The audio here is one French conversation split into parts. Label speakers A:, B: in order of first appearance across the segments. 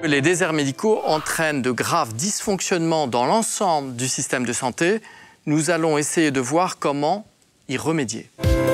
A: Les déserts médicaux entraînent de graves dysfonctionnements dans l'ensemble du système de santé. Nous allons essayer de voir comment y remédier.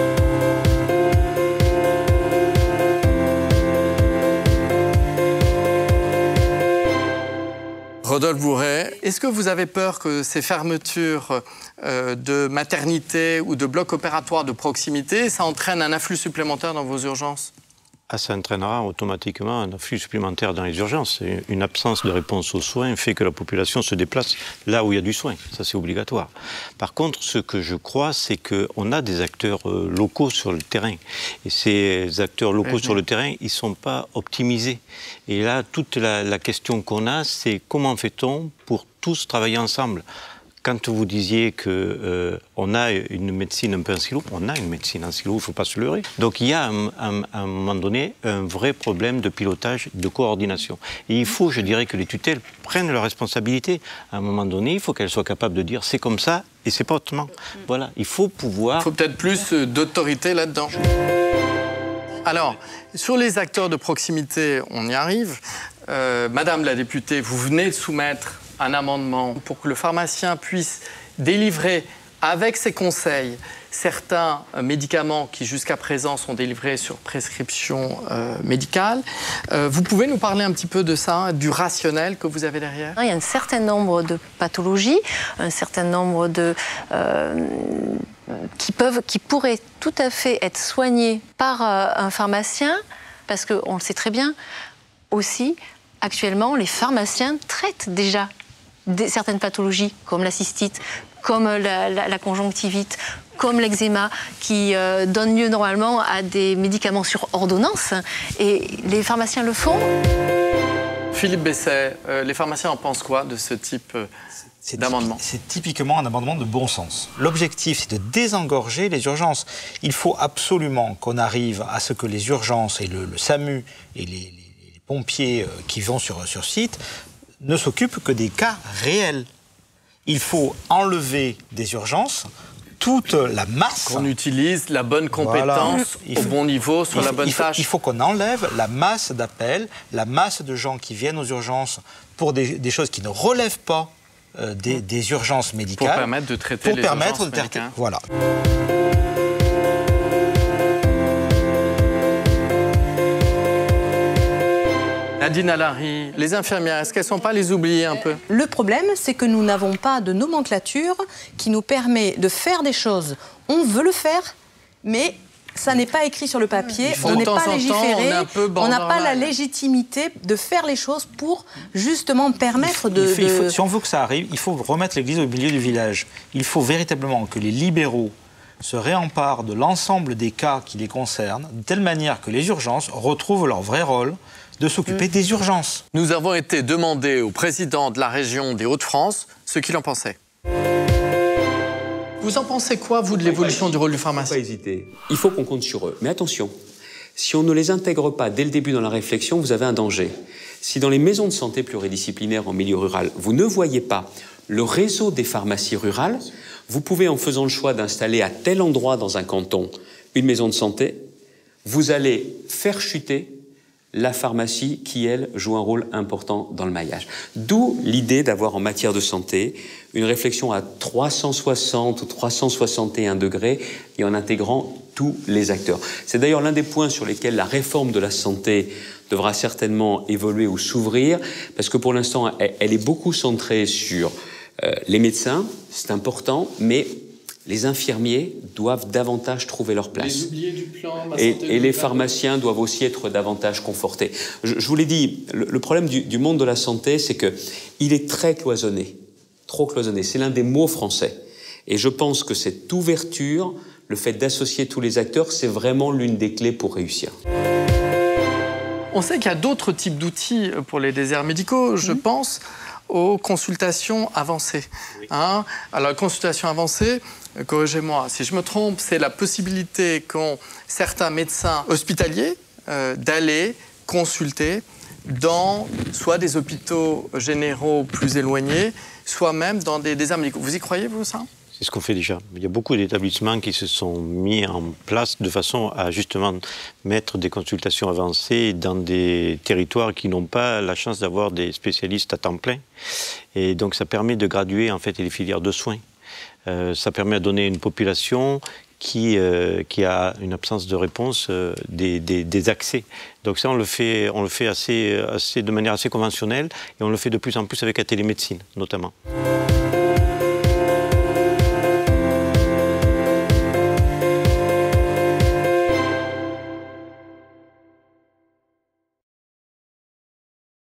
A: Rodolphe Bourret, est-ce que vous avez peur que ces fermetures de maternité ou de blocs opératoires de proximité, ça entraîne un afflux supplémentaire dans vos urgences ?
B: Ça entraînera automatiquement un afflux supplémentaire dans les urgences. Une absence de réponse aux soins fait que la population se déplace là où il y a du soin. Ça, c'est obligatoire. Par contre, ce que je crois, c'est qu'on a des acteurs locaux sur le terrain. Et ces acteurs locaux sur le terrain, ils ne sont pas optimisés. Et là, toute la question qu'on a, c'est comment fait-on pour tous travailler ensemble ? Quand vous disiez qu'on a une médecine un peu en silo, on a une médecine en silo, il ne faut pas se leurrer. Donc il y a à un moment donné un vrai problème de pilotage, de coordination. Et il faut, je dirais, que les tutelles prennent leurs responsabilités. À un moment donné, il faut qu'elles soient capables de dire c'est comme ça et c'est pas autrement. Voilà, il faut pouvoir...
A: Il faut peut-être plus d'autorité là-dedans. Alors, sur les acteurs de proximité, on y arrive. Madame la députée, vous venez de soumettre un amendement pour que le pharmacien puisse délivrer avec ses conseils certains médicaments qui jusqu'à présent sont délivrés sur prescription médicale. Vous pouvez nous parler un petit peu de ça, du rationnel que vous avez derrière ?
C: Il y a un certain nombre de pathologies, un certain nombre de... qui pourraient tout à fait être soignées par un pharmacien, parce qu'on le sait très bien, aussi, actuellement, les pharmaciens traitent déjà certaines pathologies, comme la cystite, comme la conjonctivite, comme l'eczéma, qui donnent lieu normalement à des médicaments sur ordonnance. Et les pharmaciens le font.
A: Philippe Besset, les pharmaciens en pensent quoi de ce type d'amendement ?
D: C'est typiquement un amendement de bon sens. L'objectif, c'est de désengorger les urgences. Il faut absolument qu'on arrive à ce que les urgences et le SAMU et les pompiers qui vont sur site ne s'occupent que des cas réels. Il faut enlever des urgences toute la masse.
A: Qu'on utilise la bonne compétence au bon niveau, sur la bonne tâche.
D: Il faut qu'on enlève la masse d'appels, la masse de gens qui viennent aux urgences pour des choses qui ne relèvent pas des urgences médicales.
A: Pour permettre de traiter les urgences médicales.
D: Voilà.
A: Nadine Alary, les infirmières, est-ce qu'elles ne sont pas les oubliées un peu ?
E: Le problème, c'est que nous n'avons pas de nomenclature qui nous permet de faire des choses. On veut le faire, mais ça n'est pas écrit sur le papier, on n'est pas légiféré, on n'a pas la légitimité de faire les choses pour justement permettre
D: si on veut que ça arrive, il faut remettre l'église au milieu du village. Il faut véritablement que les libéraux se réemparent de l'ensemble des cas qui les concernent, de telle manière que les urgences retrouvent leur vrai rôle de s'occuper des urgences.
A: Nous avons été demandés au président de la région des Hauts-de-France ce qu'il en pensait. Vous en pensez quoi, vous, de l'évolution du rôle du pharmacien ?
F: Il ne faut pas hésiter. Il faut qu'on compte sur eux. Mais attention, si on ne les intègre pas dès le début dans la réflexion, vous avez un danger. Si dans les maisons de santé pluridisciplinaires en milieu rural, vous ne voyez pas le réseau des pharmacies rurales, vous pouvez, en faisant le choix d'installer à tel endroit dans un canton une maison de santé, vous allez faire chuter la pharmacie qui, elle, joue un rôle important dans le maillage. D'où l'idée d'avoir en matière de santé une réflexion à 360 ou 361 degrés et en intégrant tous les acteurs. C'est d'ailleurs l'un des points sur lesquels la réforme de la santé devra certainement évoluer ou s'ouvrir, parce que pour l'instant, elle est beaucoup centrée sur les médecins, c'est important, mais les infirmiers doivent davantage trouver leur place.
A: Les oubliés du plan,
F: et les pharmaciens doivent aussi être davantage confortés. Je vous l'ai dit, le problème du monde de la santé, c'est qu'il est très cloisonné, trop cloisonné. C'est l'un des mots français. Et je pense que cette ouverture, le fait d'associer tous les acteurs, c'est vraiment l'une des clés pour réussir.
A: On sait qu'il y a d'autres types d'outils pour les déserts médicaux. Je pense aux consultations avancées. Hein? Alors, la consultation avancée, corrigez-moi si je me trompe, c'est la possibilité qu'ont certains médecins hospitaliers d'aller consulter dans soit des hôpitaux généraux plus éloignés, soit même dans des déserts médicaux. Vous y croyez, vous, ça ?
B: C'est ce qu'on fait déjà. Il y a beaucoup d'établissements qui se sont mis en place de façon à justement mettre des consultations avancées dans des territoires qui n'ont pas la chance d'avoir des spécialistes à temps plein. Et donc ça permet de graduer en fait les filières de soins. Ça permet de donner à une population qui a une absence de réponse des accès. Donc ça, on le fait de manière assez conventionnelle et on le fait de plus en plus avec la télémédecine notamment.